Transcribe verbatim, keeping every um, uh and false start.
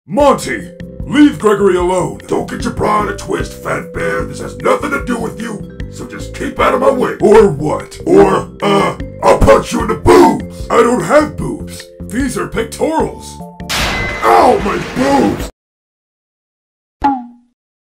Monty, leave Gregory alone. Don't get your bra in a twist, fat bear. This has nothing to do with you, so just keep out of my way. Or what? Or, uh, I'll punch you in the boobs. I don't have boobs. These are pectorals. Ow, my boobs!